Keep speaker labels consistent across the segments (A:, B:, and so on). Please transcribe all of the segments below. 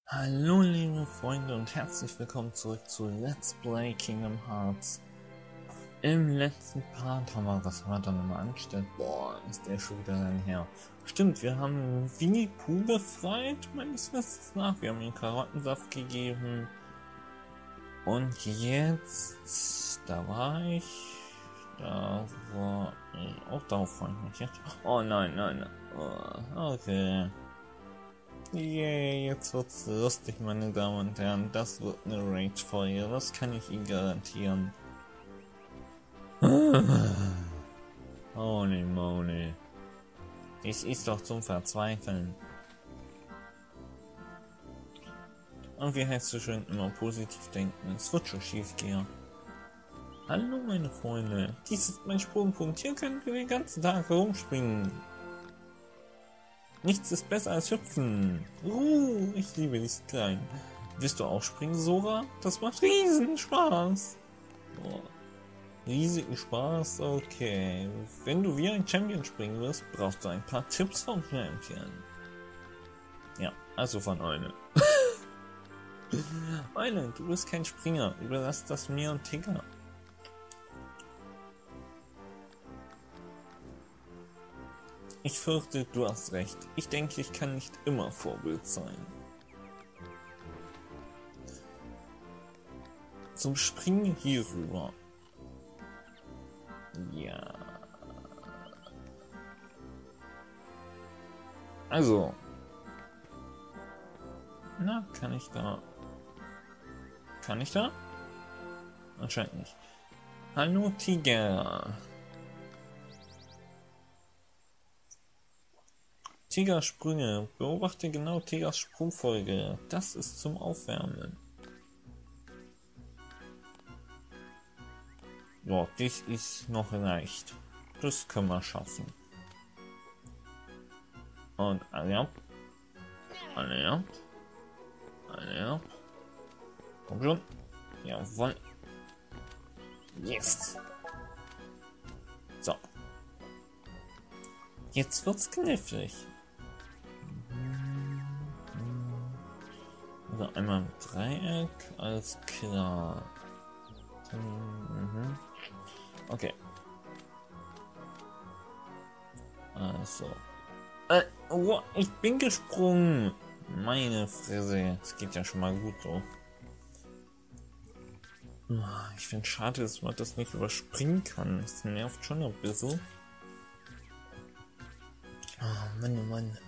A: Hallo liebe Freunde und herzlich willkommen zurück zu Let's Play Kingdom Hearts. Im letzten Part haben wir, was haben wir dann immer angestellt? Boah, ist der schon wieder lang her. Stimmt, wir haben Winnie Pooh befreit, meines Wissens nach. Wir haben ihm Karottensaft gegeben. Und jetzt, da war ich, auch darauf freue ich mich jetzt. Oh nein, nein, nein. Oh, okay. Yay, jetzt wird's lustig, meine Damen und Herren. Das wird eine Rage-Folge, das kann ich Ihnen garantieren. Holy moly. Das ist doch zum Verzweifeln. Und wie heißt es schön, immer positiv denken, es wird schon schief gehen. Hallo meine Freunde, dies ist mein Sprungpunkt, hier können wir den ganzen Tag herumspringen. Nichts ist besser als hüpfen. Ich liebe dich klein. Willst du auch springen, Sora? Das macht riesen Spaß. Oh, riesigen Spaß, okay. Wenn du wie ein Champion springen wirst, brauchst du ein paar Tipps vom Champion. Ja, also von Eule. Eule, du bist kein Springer. Überlass das mir und Tigger. Ich fürchte, du hast recht. Ich denke, ich kann nicht immer Vorbild sein. Zum Springen hier rüber. Ja. Also. Na, kann ich da? Kann ich da? Anscheinend nicht. Hallo Tiger. Tigers Sprünge. Beobachte genau Tigers Sprungfolge. Das ist zum Aufwärmen. Ja, das ist noch leicht. Das können wir schaffen. Und alle ab. Alle ab. Alle ab. Komm schon. Jawohl. Yes. So. Jetzt wird's knifflig. Also einmal ein Dreieck, alles klar. Okay. Also. Oh, ich bin gesprungen. Meine Fresse. Es geht ja schon mal gut so. Ich finde schade, dass man das nicht überspringen kann. Das nervt schon ein bisschen. Oh Mann, oh Mann.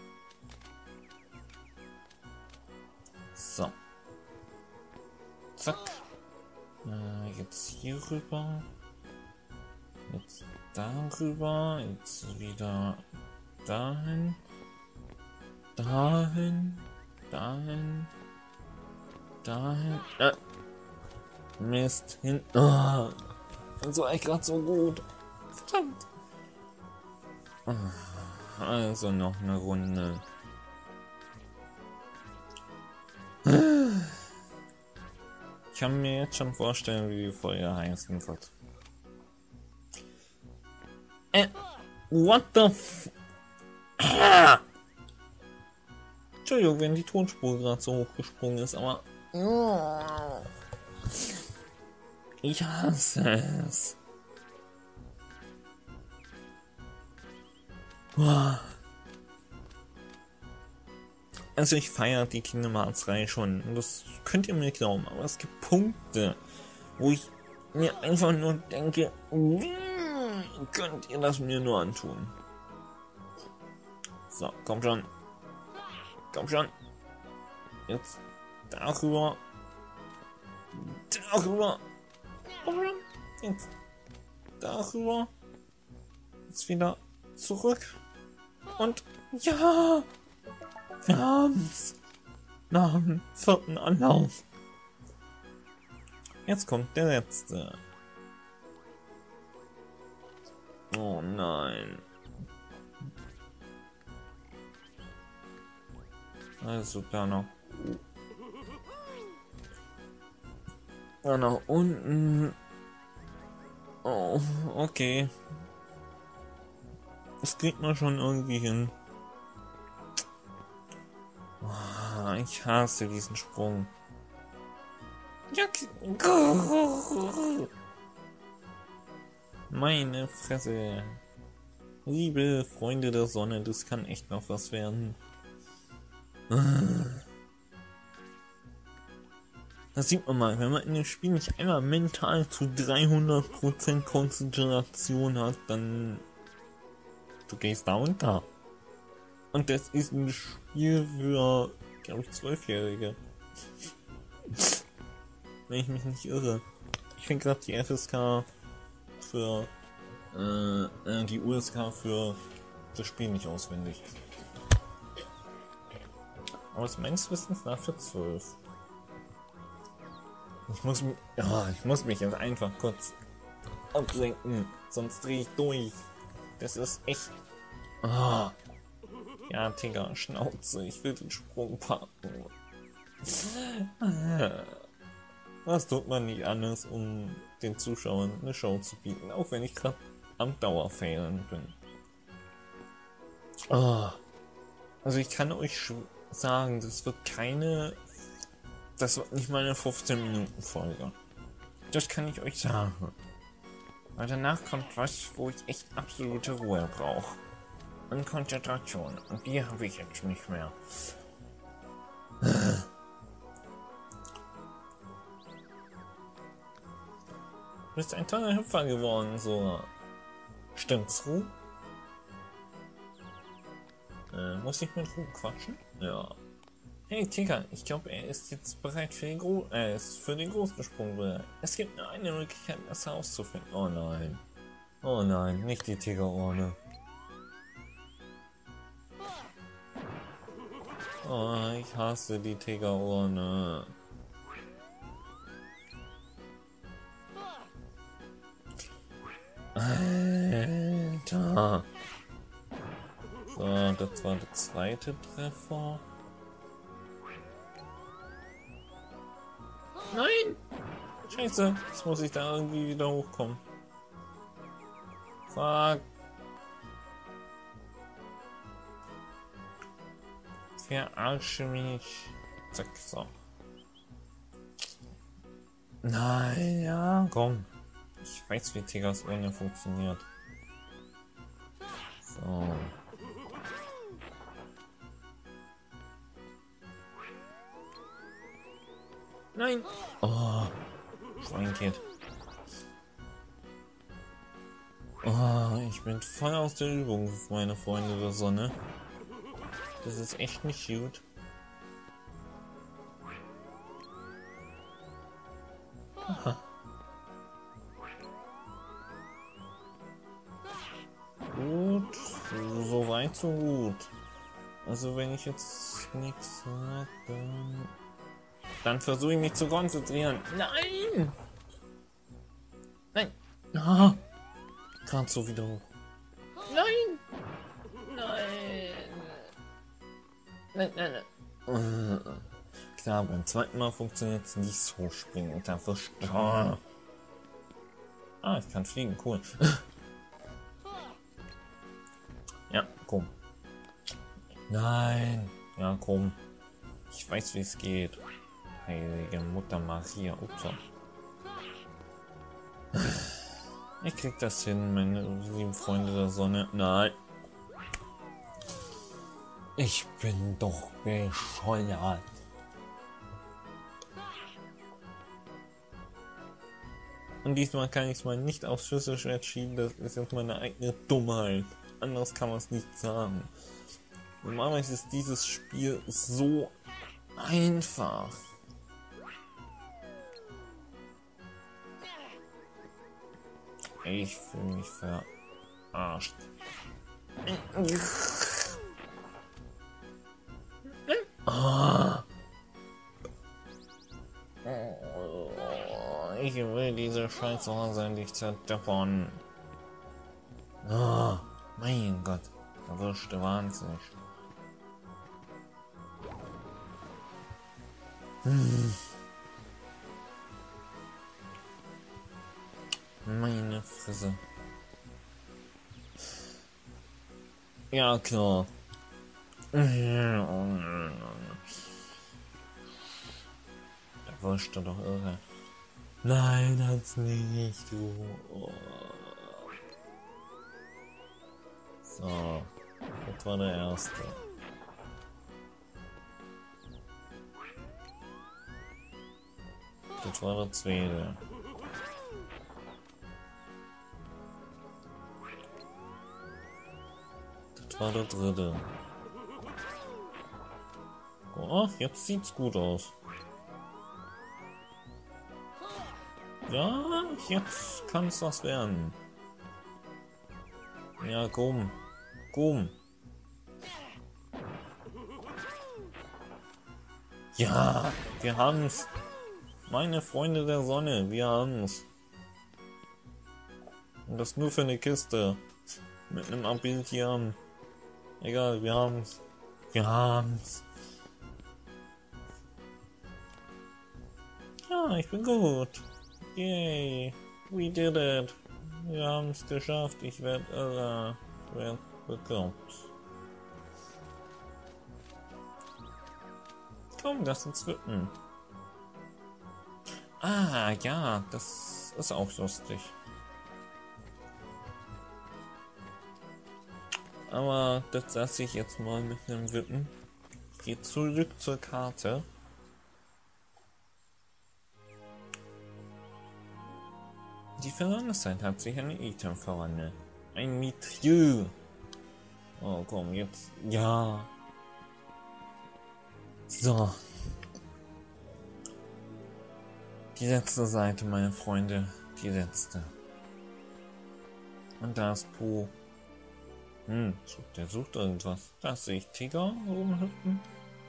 A: So. Zack. Jetzt hier rüber. Jetzt darüber. Jetzt wieder dahin. Dahin. Dahin. Dahin. Mist. Hin. Oh. Das war echt gerade so gut. Verdammt. Also noch eine Runde. Ich kann mir jetzt schon vorstellen, wie die Folge heißen wird. What the f... Entschuldigung, wenn die Tonspur gerade so hochgesprungen ist, aber... Ich hasse es. Also ich feiere die Kingdom Hearts Reihe schon, das könnt ihr mir glauben, aber es gibt Punkte, wo ich mir einfach nur denke, wie könnt ihr das mir nur antun? So, komm schon. Komm schon. Jetzt darüber. Darüber. Komm schon. Jetzt darüber. Jetzt wieder zurück. Und ja. Wir haben's. Nach dem 4. Anlauf. Jetzt kommt der letzte. Oh nein. Also da noch. Da nach unten. Oh, okay. Das kriegt man schon irgendwie hin. Oh, ich hasse diesen Sprung. Meine Fresse. Liebe Freunde der Sonne, das kann echt noch was werden. Das sieht man mal, wenn man in dem Spiel nicht einmal mental zu 300% Konzentration hat, dann du gehst da und da. Und das ist ein Spiel für, glaube ich, 12-Jährige. Wenn ich mich nicht irre. Ich finde gerade die FSK für die USK für das Spiel nicht auswendig. Aber es meines Wissens nach für 12. Ich muss mich jetzt einfach kurz ablenken, sonst drehe ich durch. Das ist echt. Oh. Ja, Digga, Schnauze, ich will den Sprung packen. Was tut man nicht anders, um den Zuschauern eine Show zu bieten, auch wenn ich gerade am Dauerfailen bin. Oh. Also ich kann euch sagen, das wird nicht mal eine 15-Minuten-Folge. Das kann ich euch sagen. Weil danach kommt was, wo ich echt absolute Ruhe brauche. Und Konzentration. Und die habe ich jetzt nicht mehr. Du bist ein toller Hüpfer geworden, so. Stimmt's, Ruh? Muss ich mit Ruh quatschen? Ja. Hey Tigger, ich glaube, er ist jetzt bereit für den großen Sprung bereit. Es gibt nur eine Möglichkeit, das herauszufinden. Oh nein. Oh nein, nicht die Tigerorne. Oh, ich hasse die Tigerorne. Alter. So, das war der zweite Treffer. Nein! Scheiße, jetzt muss ich da irgendwie wieder hochkommen. Fuck. Verarsche mich. Zack, so. Nein, ja, komm. Ich weiß, wie Tigers Urne funktioniert. So. Nein! Oh, Schweinkind. Oh, ich bin voll aus der Übung, meine Freunde der Sonne. Das ist echt nicht gut. Aha. Gut, so weit, so gut. Also wenn ich jetzt nichts sage, dann versuche ich mich zu konzentrieren. Nein! Nein! Ah, gerade so wieder hoch. Nein! Nein! Nein, nein, nein. Klar, beim zweiten Mal funktioniert es nicht so springen und dann Ah, ich kann fliegen, cool. Ja, komm. Nein. Ja, komm. Ich weiß, wie es geht. Heilige Mutter Maria. Ups. Ich krieg das hin, meine lieben Freunde der Sonne. Nein. Ich bin doch bescheuert. Und diesmal kann ich es mal nicht aufs Schlüsselschwert schieben. Das ist jetzt meine eigene Dummheit. Anders kann man es nicht sagen. Normalerweise ist dieses Spiel so einfach. Ich fühle mich verarscht. Oh. Ich will diese Scheißhose nicht zerdeppern. Oh, mein Gott, da wirst du wahnsinnig. Meine Fresse. Ja, klar. Der wurscht doch irre. Nein, hat's nicht, du. Oh. So, das war der erste. Das war der zweite. Das war der dritte. Oh, jetzt sieht's gut aus. Ja, jetzt kann's was werden. Ja, komm. Komm. Ja, wir haben's. Meine Freunde der Sonne, wir haben's. Und das nur für eine Kiste. Mit einem Abilitium. Egal, wir haben's. Wir haben's. Ja, ich bin gut. Yay. We did it. Wir haben's geschafft. Ich werde bekommt. Komm, lass uns wippen. Ah, ja, das ist auch lustig. Aber das lasse ich jetzt mal mit einem Wippen. Geht zurück zur Karte. Die Vergangenheit hat sich in ein Item verwandelt. Ein Mithril. Oh komm, jetzt. Ja. So. Die letzte Seite, meine Freunde. Die letzte. Und da ist Po. Der sucht irgendwas. Da sehe ich Tiger rumhüpfen.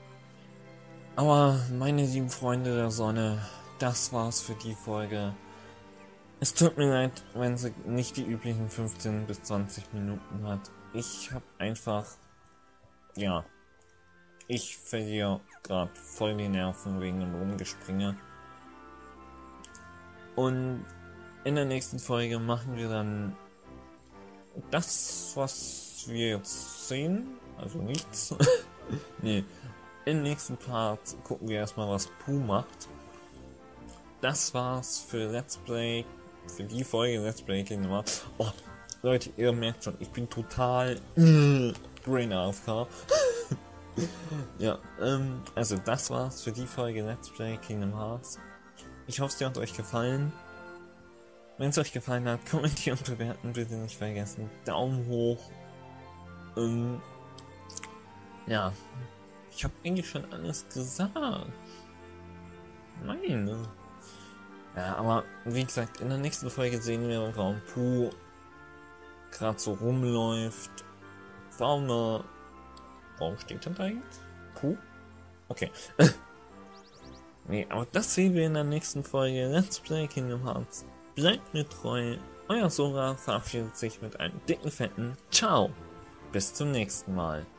A: Aber meine lieben Freunde der Sonne, das war's für die Folge. Es tut mir leid, wenn sie nicht die üblichen 15 bis 20 Minuten hat. Ich habe einfach, ja, ich verliere gerade voll die Nerven wegen dem Rumgespringe. Und in der nächsten Folge machen wir dann das, was wir jetzt sehen, also nichts. Nee, im nächsten Part gucken wir erstmal, was Pooh macht. Das war's für Let's Play, für die Folge Let's Play Kingdom Hearts. Oh, Leute, ihr merkt schon, ich bin total Brain AFK. Ja, also das war's für die Folge Let's Play Kingdom Hearts. Ich hoffe, es hat euch gefallen. Wenn es euch gefallen hat, kommentieren und bewerten bitte nicht vergessen. Daumen hoch. Ja, ich habe eigentlich schon alles gesagt. Meine. Ja, aber wie gesagt, in der nächsten Folge sehen wir, warum Pooh gerade so rumläuft. Warum steht er da jetzt? Pooh? Okay. Nee, aber das sehen wir in der nächsten Folge Let's Play Kingdom Hearts. Bleibt mir treu. Euer Sora verabschiedet sich mit einem dicken, fetten Ciao. Bis zum nächsten Mal.